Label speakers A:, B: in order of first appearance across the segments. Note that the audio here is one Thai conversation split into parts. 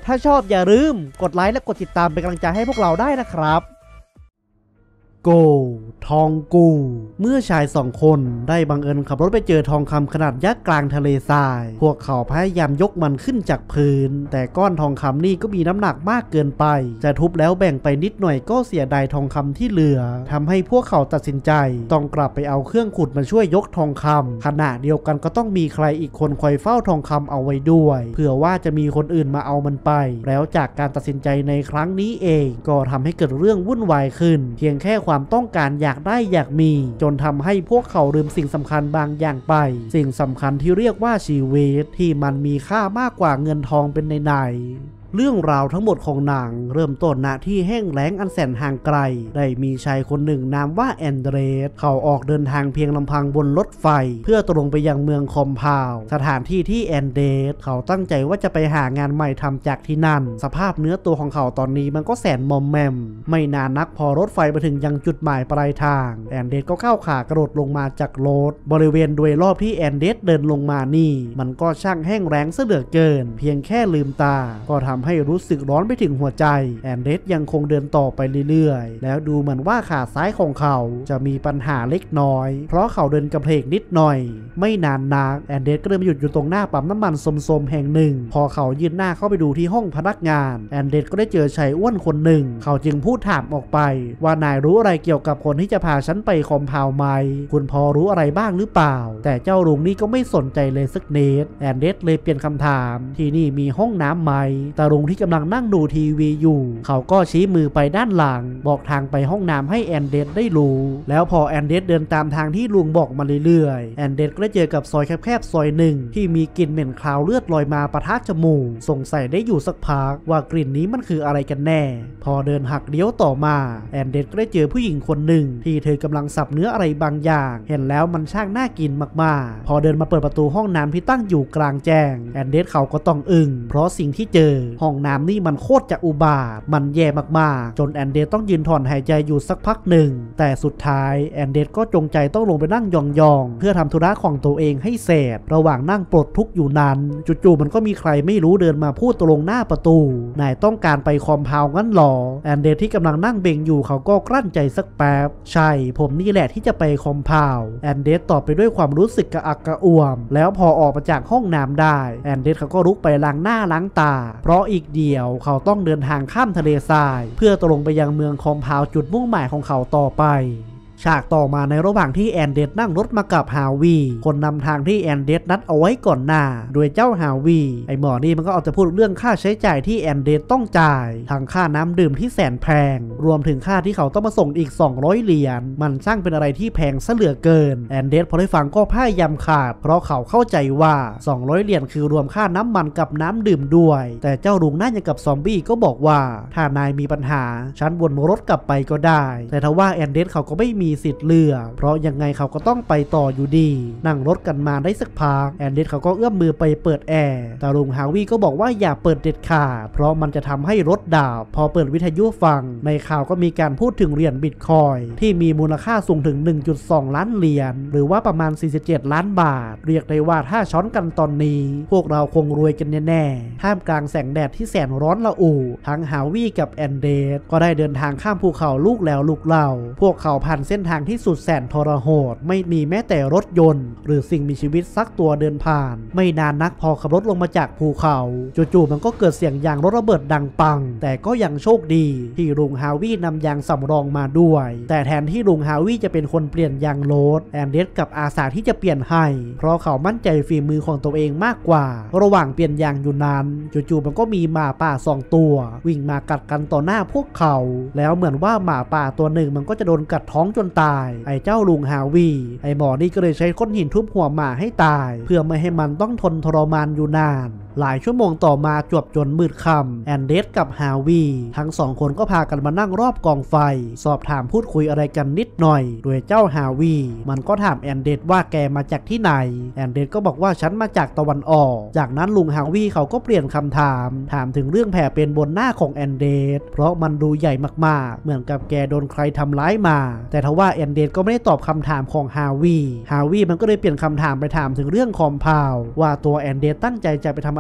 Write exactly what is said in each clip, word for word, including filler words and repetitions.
A: ถ้าชอบอย่าลืมกดไลค์และกดติดตามเป็นกำลังใจให้พวกเราได้นะครับโกทองกูเมื่อชายสองคนได้บังเอิญขับรถไปเจอทองคำขนาดยักษ์กลางทะเลทรายพวกเขาพยายามยกมันขึ้นจากพื้นแต่ก้อนทองคำนี่ก็มีน้ำหนักมากเกินไปจะทุบแล้วแบ่งไปนิดหน่อยก็เสียดายทองคำที่เหลือทำให้พวกเขาตัดสินใจต้องกลับไปเอาเครื่องขุดมาช่วยยกทองคำขณะเดียวกันก็ต้องมีใครอีกคนคอยเฝ้าทองคำเอาไว้ด้วยเผื่อว่าจะมีคนอื่นมาเอามันไปแล้วจากการตัดสินใจในครั้งนี้เองก็ทำให้เกิดเรื่องวุ่นวายขึ้นเพียงแค่ความต้องการอยากได้อยากมีจนทำให้พวกเขาลืมสิ่งสำคัญบางอย่างไปสิ่งสำคัญที่เรียกว่าชีวิตที่มันมีค่ามากกว่าเงินทองเป็นในๆเรื่องราวทั้งหมดของหนังเริ่มต้นณที่แห้งแล้งอันแสนห่างไกลได้มีชายคนหนึ่งนามว่าแอนเดรสเขาออกเดินทางเพียงลำพังบนรถไฟเพื่อตรงไปยังเมืองคอมพาวสถานที่ที่แอนเดรสเขาตั้งใจว่าจะไปหางานใหม่ทำจากที่นั่นสภาพเนื้อตัวของเขาตอนนี้มันก็แสนมอมแมมไม่นานนักพอรถไฟไปถึงยังจุดหมายปลายทางแอนเดรสก็เข้าขากระโดดลงมาจากรถบริเวณโดยรอบที่แอนเดรสเดินลงมานี่มันก็ช่างแห้งแล้งซะเหลือเกินเพียงแค่ลืมตาก็ทำให้รู้สึกร้อนไปถึงหัวใจแอนเดรสยังคงเดินต่อไปเรื่อยๆแล้วดูเหมือนว่าขาซ้ายของเขาจะมีปัญหาเล็กน้อยเพราะเขาเดินกระเพกนิดหน่อยไม่นานนักแอนเดรสก็เดินมาหยุดอยู่ตรงหน้าปั๊มน้ำมันสมๆแห่งหนึ่งพอเขายื่นหน้าเข้าไปดูที่ห้องพนักงานแอนเดรสก็ได้เจอชายอ้วนคนหนึ่งเขาจึงพูดถามออกไปว่านายรู้อะไรเกี่ยวกับคนที่จะพาฉันไปคอมพาวไหมคุณพอรู้อะไรบ้างหรือเปล่าแต่เจ้าลุงนี่ก็ไม่สนใจเลยสักนิดแอนเดรสเลยเปลี่ยนคำถามที่นี่มีห้องน้ำไหมตาลุงที่กำลังนั่งดูทีวีอยู่เขาก็ชี้มือไปด้านหลังบอกทางไปห้องน้ำให้แอนเดรสได้รู้แล้วพอแอนเดรสเดินตามทางที่ลุงบอกมาเรื่อยๆแอนเดรสก็ได้เจอกับซอยแคบๆซอยหนึ่งที่มีกลิ่นเหม็นคาวเลือดลอยมาปะทะจมูกสงสัยได้อยู่สักพักว่ากลิ่นนี้มันคืออะไรกันแน่พอเดินหักเลี้ยวต่อมาแอนเดรสก็ได้เจอผู้หญิงคนหนึ่งที่เธอกำลังสับเนื้ออะไรบางอย่างเห็นแล้วมันช่างน่ากินมากๆพอเดินมาเปิดประตูห้องน้ำที่ตั้งอยู่กลางแจ้งแอนเดรสเขาก็ต้องอึ้งเพราะสิ่งที่เจอห้องน้ำนี่มันโคตรจะอุบาทมันแย่มากๆจนแอนเดรสต้องยืนถอนหายใจอยู่สักพักหนึ่งแต่สุดท้ายแอนเดรสก็จงใจต้องลงไปนั่งยองๆเพื่อทำธุระของตัวเองให้เสร็จระหว่างนั่งปลดทุกข์อยู่นั้นจู่ๆมันก็มีใครไม่รู้เดินมาพูดตรงหน้าประตูนายต้องการไปคอมพาวงั้นหรอแอนเดรสที่กำลังนั่งเบ่งอยู่เขาก็กลั้นใจสักแป๊บใช่ผมนี่แหละที่จะไปคอมพาวแอนเดรสตอบไปด้วยความรู้สึกกระอักกระอ่วมแล้วพอออกมาจากห้องน้ำได้แอนเดรสเขาก็ลุกไปล้างหน้าล้างตาเพราะอีกเดียวเขาต้องเดินทางข้ามทะเลทรายเพื่อตรงไปยังเมืองคอมพาวจุดมุ่งหมายของเขาต่อไปฉากต่อมาในระหว่างที่แอนเดรสนั่งรถมากับฮาวีคนนำทางที่แอนเดรสนัดเอาไว้ก่อนหน้าโดยเจ้าฮาวีไอหมอนี่มันก็เอาแต่พูดเรื่องค่าใช้จ่ายที่แอนเดรสต้องจ่ายทั้งค่าน้ำดื่มที่แสนแพงรวมถึงค่าที่เขาต้องมาส่งอีกสองร้อยเหรียญมันช่างเป็นอะไรที่แพงซะเหลือเกินแอนเดรสพอได้ฟังก็พยายามขาดเพราะเขาเข้าใจว่าสองร้อยเหรียญคือรวมค่าน้ำมันกับน้ำดื่มด้วยแต่เจ้าลุงนั่นอย่างกับซอมบี้ก็บอกว่าถ้านายมีปัญหาฉันวนรถกลับไปก็ได้แต่ทว่าแอนเดรสเขาก็ไม่มีสิทธิ์เลือกเพราะยังไงเขาก็ต้องไปต่ออยู่ดีนั่งรถกันมาได้สักพักแอนเดรสเขาก็เอื้อมมือไปเปิดแอร์แต่ลุงฮาวีก็บอกว่าอย่าเปิดเด็ดขาดเพราะมันจะทำให้รถดับพอเปิดวิทยุฟังในข่าวก็มีการพูดถึงเหรียญบิตคอยน์ที่มีมูลค่าสูงถึง หนึ่งจุดสอง ล้านเหรียญหรือว่าประมาณสี่สิบเจ็ดล้านบาทเรียกได้ว่าถ้าช้อนกันตอนนี้พวกเราคงรวยกันแน่ๆท่ามกลางแสงแดดที่แสนร้อนระอุทั้งฮาวีกับแอนเดรสก็ได้เดินทางข้ามภูเขาลูกแล้วลูกเล่าพวกเขาผ่านเส้นทางที่สุดแสนทรหดไม่มีแม้แต่รถยนต์หรือสิ่งมีชีวิตสักตัวเดินผ่านไม่นานนักพอขับรถลงมาจากภูเขาจู่ๆมันก็เกิดเสียงยางรถระเบิดดังปังแต่ก็ยังโชคดีที่ลุงฮาวีนำยางสำรองมาด้วยแต่แทนที่ลุงฮาวีจะเป็นคนเปลี่ยนยางรถแอนเดรสกับอาสาที่จะเปลี่ยนให้เพราะเขามั่นใจฝีมือของตัวเองมากกว่าระหว่างเปลี่ยนยางอยู่นั้นจู่ๆมันก็มีหมาป่าสองตัววิ่งมากัดกันต่อหน้าพวกเขาแล้วเหมือนว่าหมาป่าตัวหนึ่งมันก็จะโดนกัดท้องจนตายไอ้เจ้าลุงฮาวีไอ้หมอนี่ก็เลยใช้ก้อนหินทุบหัวหมาให้ตายเพื่อไม่ให้มันต้องทนทรมานอยู่นานหลายชั่วโมงต่อมาจวบจนมืดค่ำแอนเดรสกับฮาวีทั้งสองคนก็พากันมานั่งรอบกองไฟสอบถามพูดคุยอะไรกันนิดหน่อยโดยเจ้าฮาวีมันก็ถามแอนเดรสว่าแกมาจากที่ไหนแอนเดรสก็บอกว่าฉันมาจากตะวันออกจากนั้นลุงฮาวีเขาก็เปลี่ยนคำถามถามถึงเรื่องแผลเป็นบนหน้าของแอนเดรสเพราะมันดูใหญ่มากๆเหมือนกับแกโดนใครทำร้ายมาแต่ทว่าแอนเดรสก็ไม่ได้ตอบคำถามของฮาวีฮาวีมันก็เลยเปลี่ยนคำถามไปถามถึงเรื่องคอมพาวว่าตัวแอนเดรสตั้งใจจะไปทำอะไร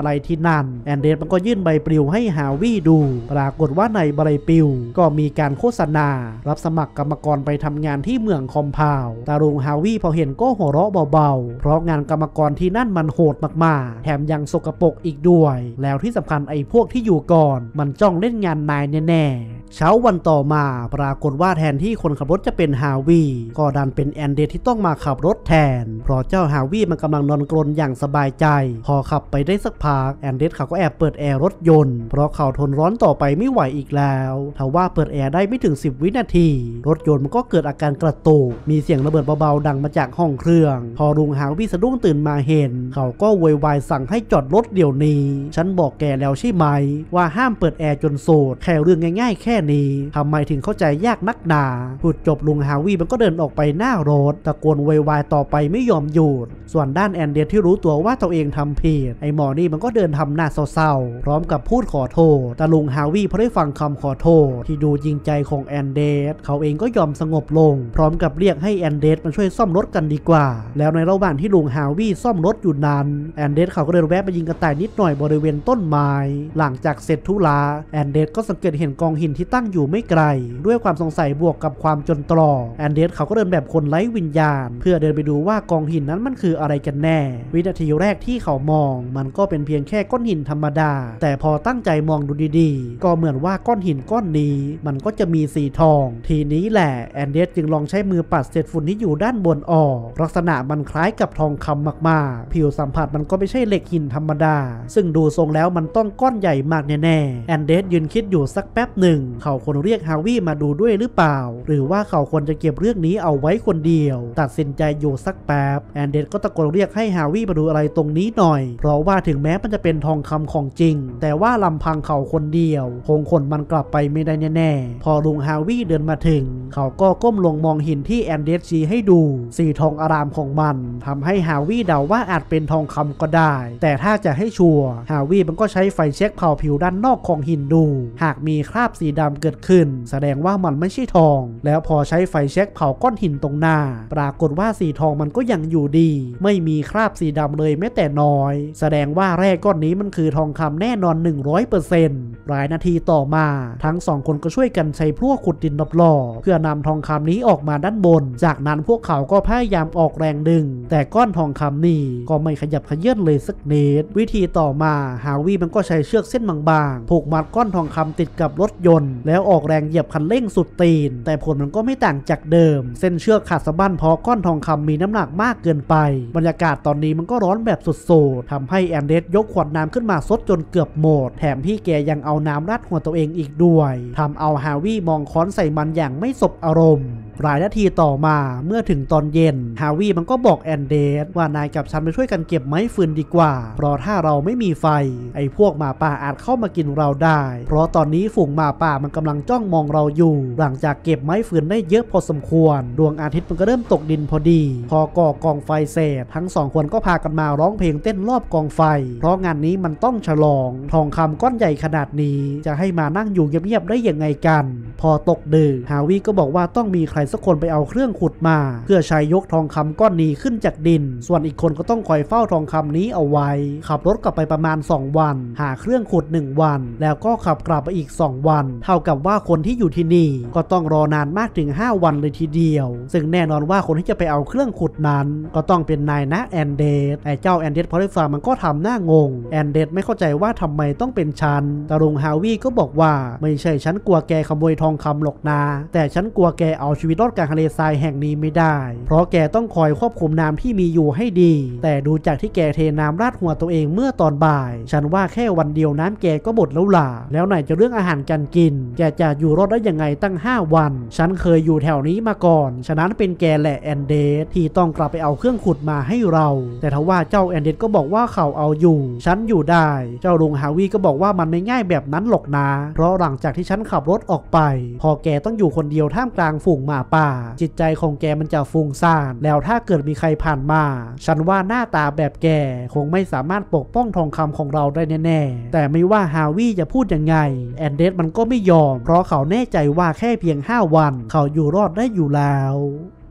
A: อะไรที่นั่นแอนเดสมันก็ยื่นใบปลิวให้ฮาวิดูปรากฏว่าในใบปลิวก็มีการโฆษณารับสมัครกรรมกรไปทำงานที่เมืองคอมพาวตาลุงฮาวิพอเห็นก็หัวเราะเบาๆเพราะงานกรรมกรที่นั่นมันโหดมากๆแถมยังสกปรกอีกด้วยแล้วที่สำคัญไอ้พวกที่อยู่ก่อนมันจ้องเล่นงานนายแน่ๆเช้าวันต่อมาปรากฏว่าแทนที่คนขับรถจะเป็นฮาวิก็ดันเป็นแอนเดสที่ต้องมาขับรถแทนเพราะเจ้าฮาวิมันกำลังนอนกรนอย่างสบายใจพอขับไปได้สักพักแอนเดสเขาก็แอบเปิดแอร์รถยนต์เพราะเขาทนร้อนต่อไปไม่ไหวอีกแล้วทว่าเปิดแอร์ได้ไม่ถึงสิบวินาทีรถยนต์มันก็เกิดอาการกระตุกมีเสียงระเบิดเบาๆดังมาจากห้องเครื่องพอลุงฮาวิสะดุ้งตื่นมาเห็นเขาก็โวยวายสั่งให้จอดรถเดี๋ยวนี้ฉันบอกแกแล้วใช่ไหมว่าห้ามเปิดแอร์จนโสดแค่เรื่องง่ายๆแค่นี้ทำไมถึงเข้าใจยากนักหนาพูดจบลุงฮาวิมันก็เดินออกไปหน้ารถตะโกนโวยวายต่อไปไม่ยอมหยุดส่วนด้านแอนเดสที่รู้ตัวว่าตัวเองทำผิดไอ้หมอนี่มันก็เดินทำหน้าเศร้าๆพร้อมกับพูดขอโทษแต่ลุงฮาวิพอได้ฟังคำขอโทษที่ดูจริงใจของแอนเดสเขาเองก็ยอมสงบลงพร้อมกับเรียกให้แอนเดสมาช่วยซ่อมรถกันดีกว่าแล้วในระหว่างที่ลุงฮาวิซ่อมรถอยู่นั้นแอนเดสเขาก็เดินแวะไปยิงกระต่ายนิดหน่อยบริเวณต้นไม้หลังจากเสร็จธุระแอนเดสก็สังเกตเห็นกองหินที่ตั้งอยู่ไม่ไกลด้วยความสงสัยบวกกับความจนตรอกแอนเดสเขาก็เดินแบบคนไร้วิญญาณเพื่อเดินไปดูว่ากองหินนั้นมันคืออะไรกันแน่วินาทีแรกที่เขามองมันก็เป็นเพียงแค่ก้อนหินธรรมดาแต่พอตั้งใจมองดูดีๆก็เหมือนว่าก้อนหินก้อนนี้มันก็จะมีสีทองทีนี้แหละแอนเดสจึงลองใช้มือปัดเศษฝุ่นที่อยู่ด้านบนออกลักษณะมันคล้ายกับทองคำมากๆผิวสัมผัสมันก็ไม่ใช่เหล็กหินธรรมดาซึ่งดูทรงแล้วมันต้องก้อนใหญ่มากแน่ๆแอนเดสยืนคิดอยู่สักแป๊บหนึ่งเขาควรเรียกฮาวิมาดูด้วยหรือเปล่าหรือว่าเขาควรจะเก็บเรื่องนี้เอาไว้คนเดียวตัดสินใจอยู่สักแป๊บแอนเดสก็ตะโกนเรียกให้ฮาวิมาดูอะไรตรงนี้หน่อยเพราะว่าถึงแม้มันจะเป็นทองคำของจริงแต่ว่าลำพังเขาคนเดียวคงคนมันกลับไปไม่ได้แน่ๆพอลุงฮาวิเดินมาถึงเขาก็ก้มลงมองหินที่แอนเดสชี้ให้ดูสีทองอารามของมันทำให้ฮาวิเดาว่าอาจเป็นทองคำก็ได้แต่ถ้าจะให้ชัวร์ฮาวิมันก็ใช้ไฟเช็คเผาผิวด้านนอกของหินดูหากมีคราบสีดำเกิดขึ้นแสดงว่ามันไม่ใช่ทองแล้วพอใช้ไฟเช็คเผาก้อนหินตรงหน้าปรากฏว่าสีทองมันก็ยังอยู่ดีไม่มีคราบสีดำเลยแม้แต่น้อยแสดงว่าแร่ก้อนนี้มันคือทองคำแน่นอน หนึ่งร้อยเปอร์เซ็นต์ หลายนาทีต่อมาทั้งสองคนก็ช่วยกันใช้พลั่วขุดดินรอบๆเพื่อนำทองคำนี้ออกมาด้านบนจากนั้นพวกเขาก็พยายามออกแรงดึงแต่ก้อนทองคำนี้ก็ไม่ขยับเขยื้อนเลยสักนิดวิธีต่อมาฮาวิมันก็ใช้เชือกเส้นบางๆผูกมัดก้อนทองคำติดกับรถยนต์แล้วออกแรงเหยียบคันเร่งสุดตีนแต่ผลมันก็ไม่ต่างจากเดิมเส้นเชือกขาดสะบั้นเพราะก้อนทองคำมีน้ำหนักมากเกินไปบรรยากาศตอนนี้มันก็ร้อนแบบสุดๆทำให้แอนเดสยกขวดน้ำขึ้นมาซดจนเกือบหมดแถมพี่แกยังเอาน้ำราดหัวตัวเองอีกด้วยทำเอาฮาวิมองค้อนใส่มันอย่างไม่สบอารมณ์หลายนาทีต่อมาเมื่อถึงตอนเย็นฮาวิมันก็บอกแอนเดสว่านายกับฉันไปช่วยกันเก็บไม้ฟืนดีกว่าเพราะถ้าเราไม่มีไฟไอ้พวกหมาป่าอาจเข้ามากินเราได้เพราะตอนนี้ฝูงหมาป่ามันกำลังจ้องมองเราอยู่หลังจากเก็บไม้ฟืนได้เยอะพอสมควรดวงอาทิตย์มันก็เริ่มตกดินพอดีพอก่อกองไฟเสร็จทั้งสองคนก็พากันมาร้องเพลงเต้นรอบกองไฟเพราะงานนี้มันต้องฉลองทองคำก้อนใหญ่ขนาดนี้จะให้มานั่งอยู่เงียบๆได้ยังไงกันพอตกดึกฮาวิก็บอกว่าต้องมีใครสักคนไปเอาเครื่องขุดมาเพื่อใช้ยกทองคำก้อนนี้ขึ้นจากดินส่วนอีกคนก็ต้องคอยเฝ้าทองคำนี้เอาไว้ขับรถกลับไปประมาณสองวันหาเครื่องขุดหนึ่งวันแล้วก็ขับกลับไปอีกสองวันเท่ากับว่าคนที่อยู่ที่นี่ก็ต้องรอนานมากถึงห้าวันเลยทีเดียวซึ่งแน่นอนว่าคนที่จะไปเอาเครื่องขุดนั้นก็ต้องเป็นนายนะแอนเดสไอ้เจ้าแอนเดสพอได้ฟังมันก็ทำหน้างงแอนเดสไม่เข้าใจว่าทำไมต้องเป็นฉันแต่ลุงฮาวิก็บอกว่าไม่ใช่ฉันกลัวแกขโมยทองคำหรอกนะแต่ฉันกลัวแกเอาชีวิตรอดกลางทะเลทรายแห่งนี้ไม่ได้เพราะแกต้องคอยควบคุมน้ำที่มีอยู่ให้ดีแต่ดูจากที่แกเทน้ำราดหัวตัวเองเมื่อตอนบ่ายฉันว่าแค่วันเดียวน้ำแกก็หมดแล้วล่ะแล้วไหนจะเรื่องอาหารการกินแกจะอยู่รอดได้ยังไงตั้งห้าวันฉันเคยอยู่แถวนี้มาก่อนฉะนั้นเป็นแกแหละแอนเดสที่ต้องกลับไปเอาเครื่องขุดมาให้เราแต่ทว่าเจ้าแอนเดสก็บอกว่าเขาเอาอยู่ฉันอยู่ได้เจ้าลุงฮาวิก็บอกว่ามันไม่ง่ายแบบนั้นหรอกนะเพราะหลังจากที่ฉันขับรถออกไปพอแกต้องอยู่คนเดียวท่ามกลางฝูงหมาป่าจิตใจของแกมันจะฟุ้งซ่านแล้วถ้าเกิดมีใครผ่านมาฉันว่าหน้าตาแบบแกคงไม่สามารถปกป้องทองคำของเราได้แน่ๆแต่ไม่ว่าฮาวิจะพูดยังไงแอนเดสมันก็ไม่ยอมเพราะเขาแน่ใจว่าแค่เพียงห้าวันเขาอยู่รอดได้อยู่แล้ว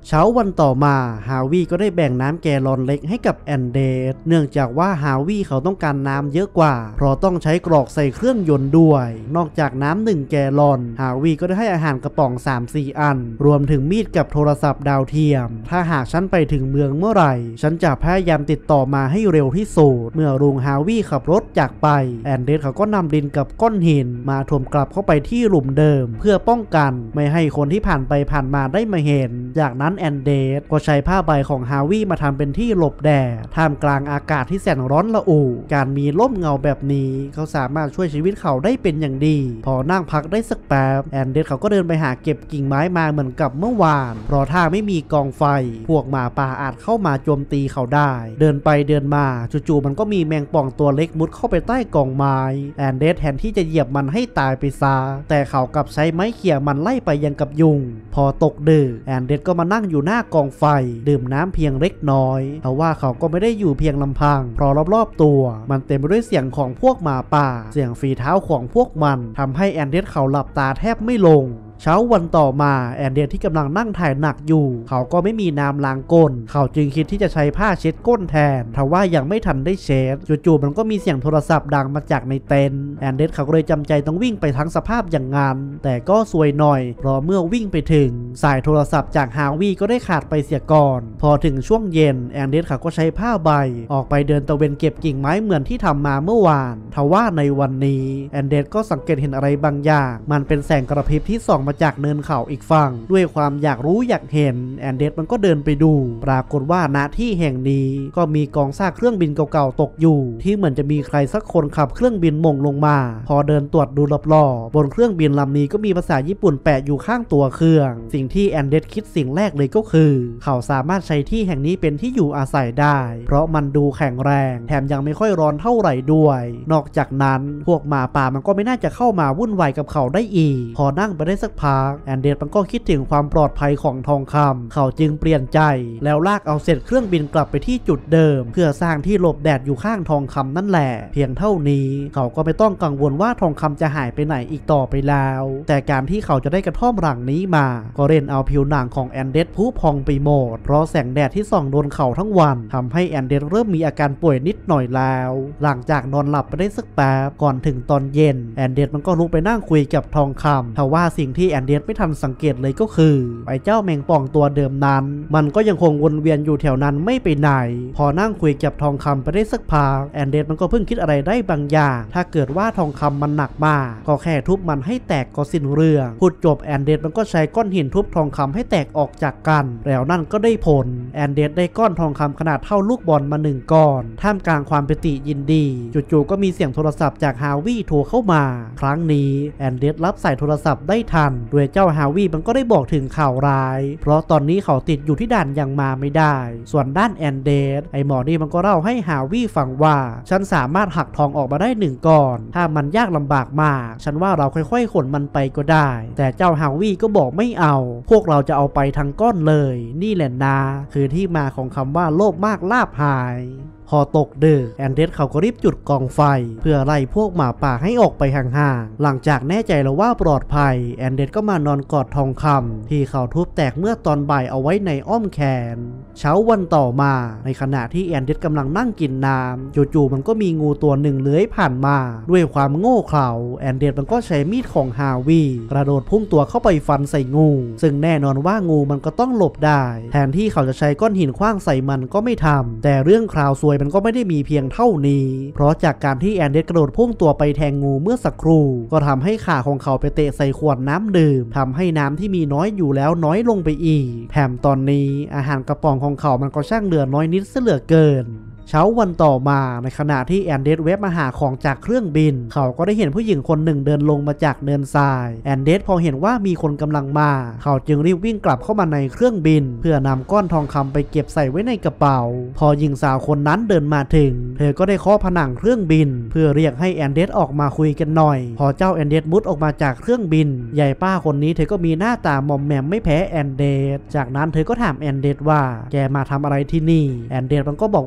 A: เช้าวันต่อมาฮาวิก็ได้แบ่งน้ำแกลลอนเล็กให้กับแอนเดสเนื่องจากว่าฮาวิเขาต้องการน้ำเยอะกว่าเพราะต้องใช้กรอกใส่เครื่องยนต์ด้วยนอกจากน้ำหนึ่งแกลลอนฮาวิก็ได้ให้อาหารกระป๋อง สามสี่ อันรวมถึงมีดกับโทรศัพท์ดาวเทียมถ้าหากฉันไปถึงเมืองเมื่อไหร่ฉันจะพยายามติดต่อมาให้เร็วที่สุดเมื่อลุงฮาวิขับรถจากไปแอนเดสเขาก็นำดินกับก้อนหินมาถมกลับเข้าไปที่หลุมเดิมเพื่อป้องกันไม่ให้คนที่ผ่านไปผ่านมาได้มาเห็นจากนั้นแอนเดสก็ใช้ผ้าใบของฮาวิมาทำเป็นที่หลบแดดท่ามกลางอากาศที่แสนร้อนระอุการมีร่มเงาแบบนี้เขาสามารถช่วยชีวิตเขาได้เป็นอย่างดีพอนั่งพักได้สักแป๊บแอนเดสเขาก็เดินไปหาเก็บกิ่งไม้มาเหมือนกับเมื่อวานเพราะถ้าไม่มีกองไฟพวกหมาป่าอาจเข้ามาโจมตีเขาได้เดินไปเดินมาจู่ๆมันก็มีแมงป่องตัวเล็กมุดเข้าไปใต้กองไม้แอนเดสแทนที่จะเหยียบมันให้ตายไปซะแต่เขากลับใช้ไม้เขี่ยมันไล่ไปยังกับยุงพอตกดึกแอนเดสก็มานั่งอยู่หน้ากองไฟดื่มน้ำเพียงเล็กน้อยแต่ว่าเขาก็ไม่ได้อยู่เพียงลำพังเพราะรอบๆตัวมันเต็มไปด้วยเสียงของพวกหมาป่าเสียงฝีเท้าของพวกมันทำให้แอนเดสเขาหลับตาแทบไม่ลงเช้าวันต่อมาแอนเดสที่กำลังนั่งถ่ายหนักอยู่เขาก็ไม่มีน้ำล้างก้นเขาจึงคิดที่จะใช้ผ้าเช็ดก้นแทนทว่ายังไม่ทันได้เช็ดจู่ๆมันก็มีเสียงโทรศัพท์ดังมาจากในเต็นท์แอนเดสเขาก็เลยจำใจต้องวิ่งไปทั้งสภาพอย่างงั้นแต่ก็ซวยหน่อยเพราะเมื่อวิ่งไปถึงสายโทรศัพท์จากฮาวิก็ได้ขาดไปเสียก่อนพอถึงช่วงเย็นแอนเดสเขาก็ใช้ผ้าใบออกไปเดินตะเวนเก็บกิ่งไม้เหมือนที่ทำมาเมื่อวานทว่าในวันนี้แอนเดสก็สังเกตเห็นอะไรบางอย่างมันเป็นแสงกระพริบที่ส่องมาจากเนินเขาอีกฝั่งด้วยความอยากรู้อยากเห็นแอนเดสมันก็เดินไปดูปรากฏว่าณที่แห่งนี้ก็มีกองซากเครื่องบินเก่าๆตกอยู่ที่เหมือนจะมีใครสักคนขับเครื่องบินมงลงมาพอเดินตรวจดูรอบๆบนเครื่องบินลำนี้ก็มีภาษาญี่ปุ่นแปะอยู่ข้างตัวเครื่องสิ่งที่แอนเดสคิดสิ่งแรกเลยก็คือเขาสามารถใช้ที่แห่งนี้เป็นที่อยู่อาศัยได้เพราะมันดูแข็งแรงแถมยังไม่ค่อยร้อนเท่าไหร่ด้วยนอกจากนั้นพวกหมาป่ามันก็ไม่น่าจะเข้ามาวุ่นวายกับเขาได้อีกพอนั่งไปได้สักพักแอนเดสมันก็คิดถึงความปลอดภัยของทองคำเขาจึงเปลี่ยนใจแล้วลากเอาเศษเครื่องบินกลับไปที่จุดเดิมเพื่อสร้างที่หลบแดดอยู่ข้างทองคำนั่นแหละเพียงเท่านี้เขาก็ไม่ต้องกังวลว่าทองคำจะหายไปไหนอีกต่อไปแล้วแต่การที่เขาจะได้กระท่อมหลังนี้มาก็เล่นเอาผิวหนังของแอนเดสพุพองไปหมดเพราะแสงแดดที่ส่องโดนเขาทั้งวันทำให้แอนเดสเริ่มมีอาการป่วยนิดหน่อยแล้วหลังจากนอนหลับไปได้สักแป๊บก่อนถึงตอนเย็นแอนเดสมันก็ลุกไปนั่งคุยกับทองคำทว่าสิ่งที่แอนเดสไม่ทันสังเกตเลยก็คือไอ้เจ้าแมงป่องตัวเดิมนั้นมันก็ยังคงวนเวียนอยู่แถวนั้นไม่ไปไหนพอนั่งคุยกับทองคำไปได้สักพักแอนเดสมันก็เพิ่งคิดอะไรได้บางอย่างถ้าเกิดว่าทองคำมันหนักมากก็แค่ทุบมันให้แตกก็สิ้นเรื่องพูดจบแอนเดสมันก็ใช้ก้อนหินทุบทองคำให้แตกออกจากกันแล้วนั่นก็ได้ผลแอนเดสได้ก้อนทองคำขนาดเท่าลูกบอลมาหนึ่งก้อนท่ามกลางความปิติยินดีจู่ๆก็มีเสียงโทรศัพท์จากฮาวิโทรเข้ามาครั้งนี้แอนเดสรับสายโทรศัพท์ได้ทันโดยเจ้าฮาวิมันก็ได้บอกถึงข่าวร้ายเพราะตอนนี้เขาติดอยู่ที่ด่านยังมาไม่ได้ส่วนด้านแอนเดสไอหมอนี่มันก็เล่าให้ฮาวิฟังว่าฉันสามารถหักทองออกมาได้หนึ่งก้อนถ้ามันยากลำบากมากฉันว่าเราค่อยๆขนมันไปก็ได้แต่เจ้าฮาวิก็บอกไม่เอาพวกเราจะเอาไปทั้งก้อนเลยนี่แหละนะคือที่มาของคำว่าโลภมากลาภหายพอตกดึกแอนเดสเขาก็รีบจุดกองไฟเพื่อไล่พวกหมาป่าให้ออกไปห่างๆหลังจากแน่ใจแล้วว่าปลอดภัยแอนเดสก็มานอนกอดทองคำที่เขาทุบแตกเมื่อตอนบ่ายเอาไว้ในอ้อมแขนเช้าวันต่อมาในขณะที่แอนเดสกำลังนั่งกินน้ำจู่ๆมันก็มีงูตัวหนึ่งเลื้อยผ่านมาด้วยความโง่เขลาแอนเดสมันก็ใช้มีดของฮาวิกระโดดพุ่งตัวเข้าไปฟันใส่งูซึ่งแน่นอนว่างูมันก็ต้องหลบได้แทนที่เขาจะใช้ก้อนหินขว้างใส่มันก็ไม่ทำแต่เรื่องคราวซวยมันก็ไม่ได้มีเพียงเท่านี้เพราะจากการที่แอนเดสกระโดดพุ่งตัวไปแทงงูเมื่อสักครู่ก็ทำให้ขาของเขาไปเตะใส่ขวดน้ำดื่มทำให้น้ำที่มีน้อยอยู่แล้วน้อยลงไปอีกแถมตอนนี้อาหารกระป๋องของเขามันก็ช่างเหลือน้อยนิดเสียเหลือเกิน เช้าวันต่อมาในขณะที่แอนเดสเวฟมาหาของจากเครื่องบินเขาก็ได้เห็นผู้หญิงคนหนึ่งเดินลงมาจากเนินทรายแอนเดสพอเห็นว่ามีคนกำลังมาเขาจึงรีบวิ่งกลับเข้ามาในเครื่องบินเพื่อนำก้อนทองคำไปเก็บใส่ไว้ในกระเป๋าพอหญิงสาวคนนั้นเดินมาถึงเธอก็ได้เคาะผนังเครื่องบินเพื่อเรียกให้แอนเดสออกมาคุยกันหน่อยพอเจ้าแอนเดสมุดออกมาจากเครื่องบินใหญ่ป้าคนนี้เธอก็มีหน้าตามอมแมมไม่แพ้แอนเดสจากนั้นเธอก็ถามแอนเดสว่าแกมาทำอะไรที่นี่แอนเดสมันก็บอกว่าเขาอยู่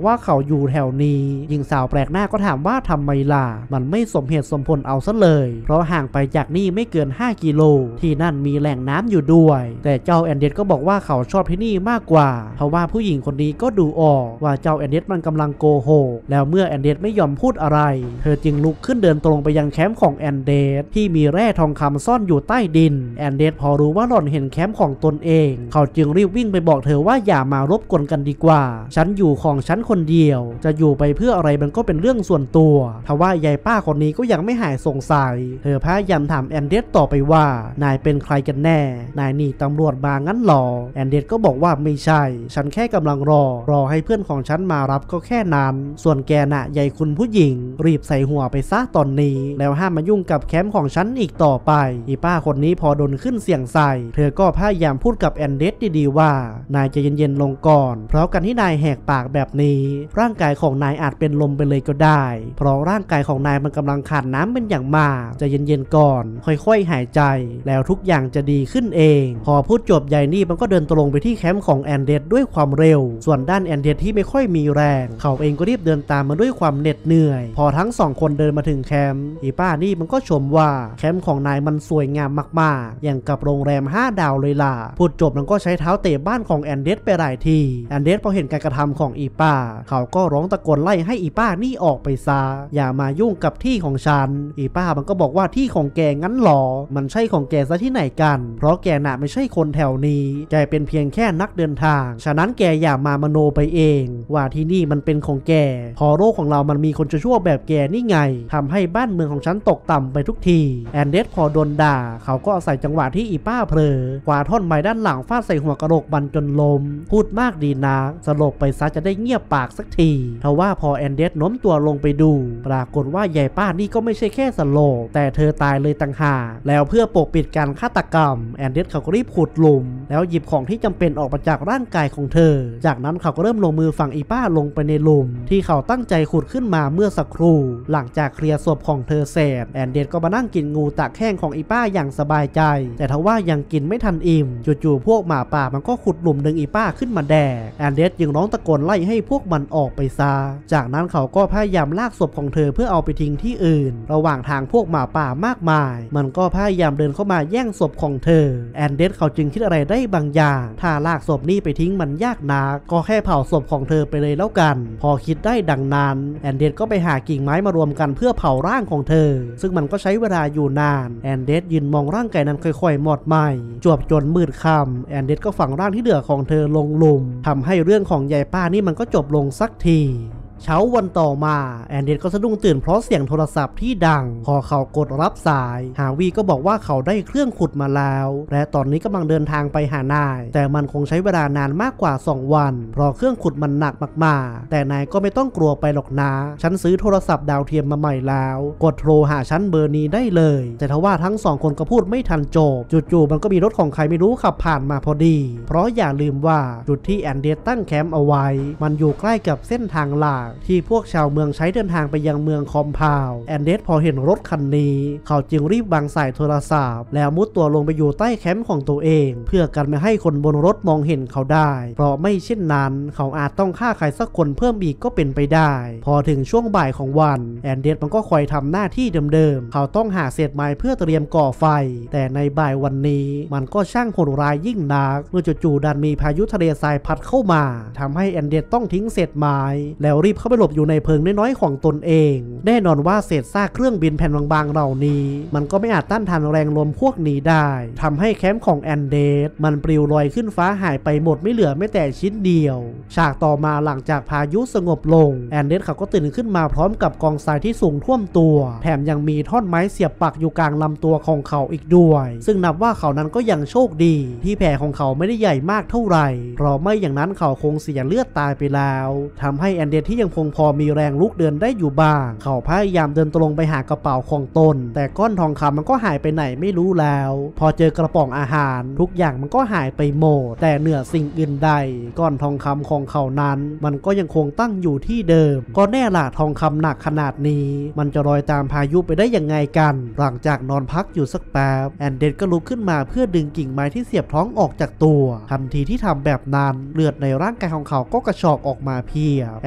A: อยู่แถวนี้หญิงสาวแปลกหน้าก็ถามว่าทำไมล่ะมันไม่สมเหตุสมผลเอาซะเลยเพราะห่างไปจากนี่ไม่เกินห้ากิโลที่นั่นมีแหล่งน้ำอยู่ด้วยแต่เจ้าแอนเดสก็บอกว่าเขาชอบที่นี่มากกว่าเพราะว่าผู้หญิงคนนี้ก็ดูออกว่าเจ้าแอนเดสมันกำลังโกหกแล้วเมื่อแอนเดสไม่ยอมพูดอะไรเธอจึงลุกขึ้นเดินตรงไปยังแคมป์ของแอนเดสที่มีแร่ทองคำซ่อนอยู่ใต้ดินแอนเดสพอรู้ว่าหล่อนเห็นแคมป์ของตนเองเขาจึงรีบวิ่งไปบอกเธอว่าอย่ามารบกวนกันดีกว่าฉันอยู่ของฉันคนเดียวจะอยู่ไปเพื่ออะไรมันก็เป็นเรื่องส่วนตัวทว่ายายป้าคนนี้ก็ยังไม่หายสงสัยเธอพยายามถามแอนเดสต่อไปว่านายเป็นใครกันแน่นายหนีตำรวจมางั้นหรอแอนเดสก็บอกว่าไม่ใช่ฉันแค่กำลังรอรอให้เพื่อนของฉันมารับก็แค่นั้นส่วนแกน่ะยายคุณผู้หญิงรีบใส่หัวไปซะตอนนี้แล้วห้ามมายุ่งกับแคมป์ของฉันอีกต่อไปอีป้าคนนี้พอโดนขึ้นเสียงใส่เธอก็พยายามพูดกับแอนเดสดีๆว่านายจะเย็นๆลงก่อนเพราะการที่นายแหกปากแบบนี้ร่างกายของนายอาจเป็นลมไปเลยก็ได้เพราะร่างกายของนายมันกำลังขาดน้ำเป็นอย่างมากจะเย็นๆก่อนค่อยๆหายใจแล้วทุกอย่างจะดีขึ้นเองพอพูดจบยายนี่มันก็เดินตรงไปที่แคมป์ของแอนเดสด้วยความเร็วส่วนด้านแอนเดสที่ไม่ค่อยมีแรงเขาเองก็รีบเดินตามมาด้วยความเหน็ดเหนื่อยพอทั้งสองคนเดินมาถึงแคมป์อีป้านี่มันก็ชมว่าแคมป์ของนายมันสวยงามมากๆอย่างกับโรงแรมห้าดาวเลยล่ะพูดจบมันก็ใช้เท้าเตะบ้านของแอนเดสไปหลายทีแอนเดสพอเห็นการกระทำของอีป้าเขาก็ร้องตะโกนไล่ให้อีป้านี่ออกไปซะอย่ามายุ่งกับที่ของฉันอีป้ามันก็บอกว่าที่ของแกงั้นหรอมันใช่ของแกซะที่ไหนกันเพราะแกน่ะไม่ใช่คนแถวนี้แกเป็นเพียงแค่นักเดินทางฉะนั้นแกอย่ามามโนไปเองว่าที่นี่มันเป็นของแกพอโลกของเรามันมีคนชั่วแบบแกนี่ไงทำให้บ้านเมืองของฉันตกต่ำไปทุกทีแอนเดสพอโดนด่าเขาก็อาศัยจังหวะที่อีป้าเผลอกวาดท่อนไม้ด้านหลังฟาดใส่หัวกระโหลกมันจนล้มพูดมากดีนักสลบไปซะจะได้เงียบปากสักทีทว่าพอแอนเดสโน้มตัวลงไปดูปรากฏว่ายายป้านี่ก็ไม่ใช่แค่สลบแต่เธอตายเลยต่างหากแล้วเพื่อปกปิดการฆาตกรรมแอนเดสเขาก็รีบขุดหลุมแล้วหยิบของที่จำเป็นออกมาจากร่างกายของเธอจากนั้นเขาก็เริ่มลงมือฝังอีป้าลงไปในหลุมที่เขาตั้งใจขุดขึ้นมาเมื่อสักครู่หลังจากเคลียร์ศพของเธอเสร็จแอนเดสก็มานั่งกินงูตากแห้งของอีป้าอย่างสบายใจแต่ทว่ายังกินไม่ทันอิ่มจู่ๆพวกหมาป่ามันก็ขุดหลุมดึงอีป้าขึ้นมาแดกแอนเดสยังร้องตะโกนไล่ให้พวกมันออกไปซะจากนั้นเขาก็พยายามลากศพของเธอเพื่อเอาไปทิ้งที่อื่นระหว่างทางพวกหมาป่ามากมายมันก็พยายามเดินเข้ามาแย่งศพของเธอแอนเดสเขาจึงคิดอะไรได้บางอย่างถ้าลากศพนี้ไปทิ้งมันยากนักก็แค่เผาศพของเธอไปเลยแล้วกันพอคิดได้ดังนั้นแอนเดสก็ไปหากิ่งไม้มารวมกันเพื่อเผาร่างของเธอซึ่งมันก็ใช้เวลาอยู่นานแอนเดสยืนมองร่างกายนั้นค่อยๆหมดไหม้จวบจนมืดค่ำแอนเดสก็ฝังร่างที่เหลือของเธอลงหลุมทำให้เรื่องของยายป้านี่มันก็จบลงสักทีเช้าวันต่อมาแอนเดสก็สะดุ้งตื่นเพราะเสียงโทรศัพท์ที่ดังพอเขากดรับสายฮาวีก็บอกว่าเขาได้เครื่องขุดมาแล้วและตอนนี้กำลังเดินทางไปหานายแต่มันคงใช้เวลานานมากกว่าสองวันเพราะเครื่องขุดมันหนักมากๆแต่นายก็ไม่ต้องกลัวไปหรอกนะฉันซื้อโทรศัพท์ดาวเทียมมาใหม่แล้วกดโทรหาฉันเบอร์นี้ได้เลยแต่ทว่าทั้งสองคนก็พูดไม่ทันจบจู่ๆมันก็มีรถของใครไม่รู้ขับผ่านมาพอดีเพราะอย่าลืมว่าจุดที่แอนเดสตั้งแคมป์เอาไว้มันอยู่ใกล้กับเส้นทางหลักที่พวกชาวเมืองใช้เดินทางไปยังเมืองคอมพาวแอนเดสพอเห็นรถคันนี้เขาจึงรีบวางสายโทรศัพท์แล้วมุดตัวลงไปอยู่ใต้แคมป์ของตัวเองเพื่อกันไม่ให้คนบนรถมองเห็นเขาได้เพราะไม่เช่นนั้นเขาอาจต้องฆ่าใครสักคนเพิ่มอีกก็เป็นไปได้พอถึงช่วงบ่ายของวันแอนเดสมันก็คอยทำหน้าที่เดิมๆเขาต้องหาเศษไม้เพื่อเตรียมก่อไฟแต่ในบ่ายวันนี้มันก็ช่างโหดร้ายยิ่งนักเมื่อจู่ๆดันมีพายุทะเลทรายพัดเข้ามาทำให้แอนเดสต้องทิ้งเศษไม้แล้วรีบเข้าไปหลบอยู่ในเพิงน้อยๆของตนเองแน่นอนว่าเศษซากเครื่องบินแผ่นบางๆเหล่านี้มันก็ไม่อาจต้านทานแรงลมพวกนี้ได้ทำให้แคมป์ของแอนเดสมันปลิวลอยขึ้นฟ้าหายไปหมดไม่เหลือแม้แต่ชิ้นเดียวฉากต่อมาหลังจากพายุสงบลงแอนเดสเขาก็ตื่นขึ้นมาพร้อมกับกองทรายที่สูงท่วมตัวแถมยังมีท่อนไม้เสียบปักอยู่กลางลำตัวของเขาอีกด้วยซึ่งนับว่าเขานั้นก็ยังโชคดีที่แผลของเขาไม่ได้ใหญ่มากเท่าไหร่เพราะไม่อย่างนั้นเขาคงเสียเลือดตายไปแล้วทำให้แอนเดสที่ยังคงพอมีแรงลุกเดินได้อยู่บ้างเขาพยายามเดินตรงไปหากระเป๋าของตนแต่ก้อนทองคำมันก็หายไปไหนไม่รู้แล้วพอเจอกระป๋องอาหารทุกอย่างมันก็หายไปหมดแต่เหนือสิ่งอื่นใดก้อนทองคำของเขานั้นมันก็ยังคงตั้งอยู่ที่เดิมก็แน่ล่ะทองคำหนักขนาดนี้มันจะลอยตามพายุไปได้ยังไงกันหลังจากนอนพักอยู่สักแป๊บแอนเดสก็ลุกขึ้นมาเพื่อดึงกิ่งไม้ที่เสียบท้องออกจากตัวทันทีที่ทำแบบนั้นเลือดในร่างกายของเขาก็กระชอกออกมาเพียบแอนเดส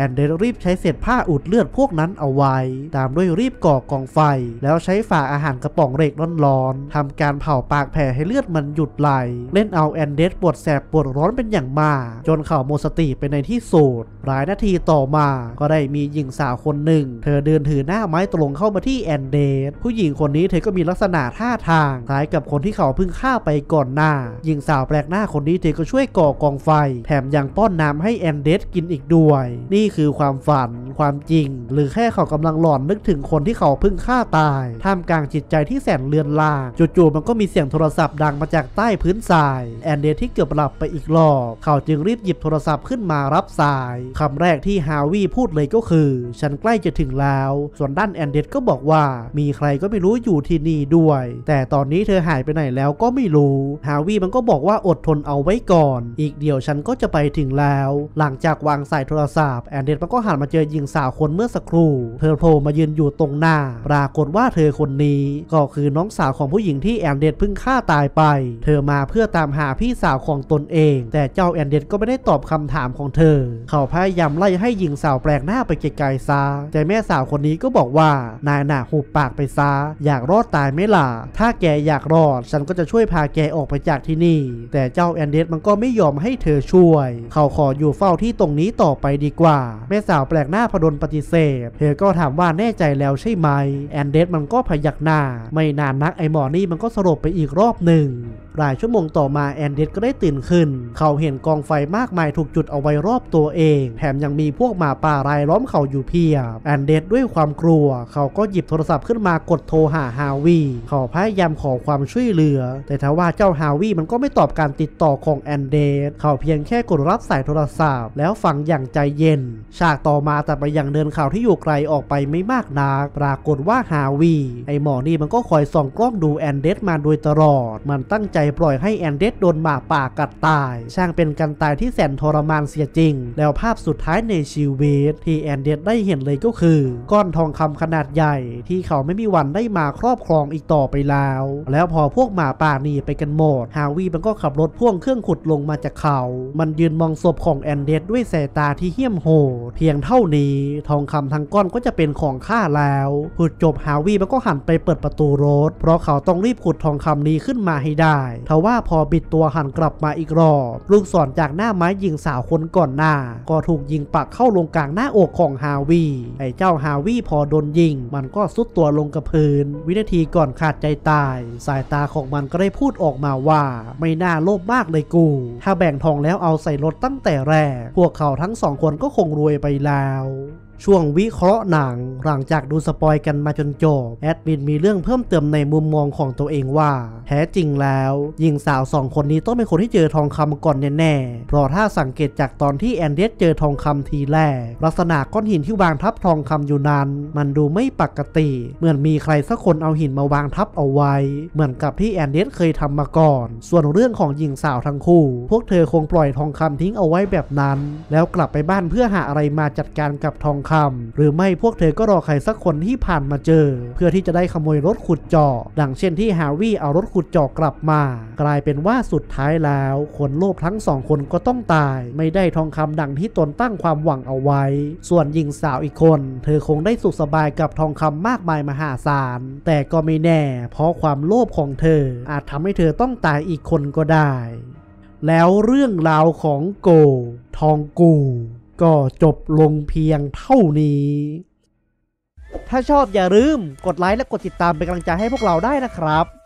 A: รีบใช้เศษผ้าอุดเลือดพวกนั้นเอาไว้ตามด้วยรีบก่อกองไฟแล้วใช้ฝาอาหารกระป๋องเหล็กร้อนๆทำการเผาปากแผลให้เลือดมันหยุดไหลเล่นเอาแอนเดสปวดแสบปวดร้อนเป็นอย่างมากจนเขาหมดสติไปในที่สุดหลายนาทีต่อมาก็ได้มีหญิงสาวคนหนึ่งเธอเดินถือหน้าไม้ตรงเข้ามาที่แอนเดสผู้หญิงคนนี้เธอก็มีลักษณะท่าทางคล้ายกับคนที่เขาเพิ่งฆ่าไปก่อนหน้าหญิงสาวแปลกหน้าคนนี้เธอก็ช่วยก่อกองไฟแถมยังป้อนน้ำให้แอนเดสกินอีกด้วยนี่คือความฝันความจริงหรือแค่เขากำลังหลอนนึกถึงคนที่เขาเพิ่งฆ่าตายท่ามกลางจิตใจที่แสนเลือนลางจู่ๆมันก็มีเสียงโทรศัพท์ดังมาจากใต้พื้นทรายแอนเดสที่เกือบหลับไปอีกรอบเขาจึงรีบหยิบโทรศัพท์ขึ้นมารับสายคำแรกที่ฮาวิพูดเลยก็คือฉันใกล้จะถึงแล้วส่วนด้านแอนเดสก็บอกว่ามีใครก็ไม่รู้อยู่ที่นี่ด้วยแต่ตอนนี้เธอหายไปไหนแล้วก็ไม่รู้ฮาวิมันก็บอกว่าอดทนเอาไว้ก่อนอีกเดี๋ยวฉันก็จะไปถึงแล้วหลังจากวางสายโทรศัพท์แอนเดสมันก็หันมาเจอหญิงสาวคนเมื่อสักครู่เธอโผล่มายืนอยู่ตรงหน้าปรากฏว่าเธอคนนี้ก็คือน้องสาวของผู้หญิงที่แอนเดสเพิ่งฆ่าตายไปเธอมาเพื่อตามหาพี่สาวของตนเองแต่เจ้าแอนเดสก็ไม่ได้ตอบคำถามของเธอเขาพยายามไล่ให้หญิงสาวแปลกหน้าไปไกลๆซะแต่แม่สาวคนนี้ก็บอกว่านายน่ะหุบปากไปซะอยากรอดตายไหมล่ะถ้าแกอยากรอดฉันก็จะช่วยพาแกออกไปจากที่นี่แต่เจ้าแอนเดสมันก็ไม่ยอมให้เธอช่วยเขาขออยู่เฝ้าที่ตรงนี้ต่อไปดีกว่าแม่สาวแปลกหน้าพดลปฏิเสธเธอก็ถามว่าแน่ใจแล้วใช่ไหมแอนเดสมันก็พยักหน้าไม่นานนักไอหมอนี่มันก็สลบไปอีกรอบหนึ่งหลายชั่วโมงต่อมาแอนเดสก็ได้ตื่นขึ้นเขาเห็นกองไฟมากมายถูกจุดเอาไว้รอบตัวเองแถมยังมีพวกหมาป่ารายล้อมเขาอยู่เพียบแอนเดสด้วยความกลัวเขาก็หยิบโทรศัพท์ขึ้นมากดโทรหาฮาวิเขาพยายามขอความช่วยเหลือแต่ทว่าเจ้าฮาวิมันก็ไม่ตอบการติดต่อของแอนเดสเขาเพียงแค่กดรับสายโทรศัพท์แล้วฟังอย่างใจเย็นฉากต่อมาแต่ไปยังเดินข่าวที่อยู่ไกลออกไปไม่มากนักปรากฏว่าฮาวิไอหมอนี่มันก็คอยส่องกล้องดูแอนเดสมาโดยตลอดมันตั้งใจปล่อยให้แอนเดสโดนหมาป่ากัดตายช่างเป็นการตายที่แสนทรมานเสียจริงแล้วภาพสุดท้ายในชีวิตที่แอนเดสได้เห็นเลยก็คือก้อนทองคำขนาดใหญ่ที่เขาไม่มีวันได้มาครอบครองอีกต่อไปแล้วแล้วพอพวกหมาป่าหนีไปกันหมดฮาวิมันก็ขับรถพ่วงเครื่องขุดลงมาจากเขามันยืนมองศพของแอนเดสด้วยสายตาที่เหี้ยมโหดเพียงเท่านี้ทองคำทั้งก้อนก็จะเป็นของข้าแล้วขุดจบฮาวิมันก็หันไปเปิดประตูรถเพราะเขาต้องรีบขุดทองคำนี้ขึ้นมาให้ได้ทว่าพอบิดตัวหันกลับมาอีกรอบลูกศรจากหน้าไม้ยิงสาวคนก่อนหน้าก็ถูกยิงปักเข้าลงกลางหน้าอกของฮาวิไอ้เจ้าฮาวิพอโดนยิงมันก็ซุดตัวลงกับพื้นวินาทีก่อนขาดใจตายสายตาของมันก็ได้พูดออกมาว่าไม่น่าโลภมากเลยกูถ้าแบ่งทองแล้วเอาใส่รถตั้งแต่แรกพวกเขาทั้งสองคนก็คงรวยไปแล้วช่วงวิเคราะห์หนังหลังจากดูสปอยกันมาจนจบแอดมินมีเรื่องเพิ่มเติมในมุมมองของตัวเองว่าแท้จริงแล้วหญิงสาวสองคนนี้ต้องเป็นคนที่เจอทองคำก่อนแน่ๆเพราะถ้าสังเกตจากตอนที่แอนเดสเจอทองคำทีแรกลักษณะก้อนหินที่วางทับทองคำอยู่นั้นมันดูไม่ปกติเหมือนมีใครสักคนเอาหินมาวางทับเอาไว้เหมือนกับที่แอนเดสเคยทำมาก่อนส่วนเรื่องของหญิงสาวทั้งคู่พวกเธอคงปล่อยทองคำทิ้งเอาไว้แบบนั้นแล้วกลับไปบ้านเพื่อหาอะไรมาจัดการกับทองคำหรือไม่พวกเธอก็รอใครสักคนที่ผ่านมาเจอเพื่อที่จะได้ขโมยรถขุดเจาะดังเช่นที่ฮาวิเอารถขุดเจาะกลับมากลายเป็นว่าสุดท้ายแล้วคนโลภทั้งสองคนก็ต้องตายไม่ได้ทองคำดังที่ตนตั้งความหวังเอาไว้ส่วนหญิงสาวอีกคนเธอคงได้สุขสบายกับทองคำมากมายมหาศาลแต่ก็ไม่แน่เพราะความโลภของเธออาจทำให้เธอต้องตายอีกคนก็ได้แล้วเรื่องราวของโกทองกูก็จบลงเพียงเท่านี้ถ้าชอบอย่าลืมกดไลค์และกดติดตามเป็นกำลังใจให้พวกเราได้นะครับ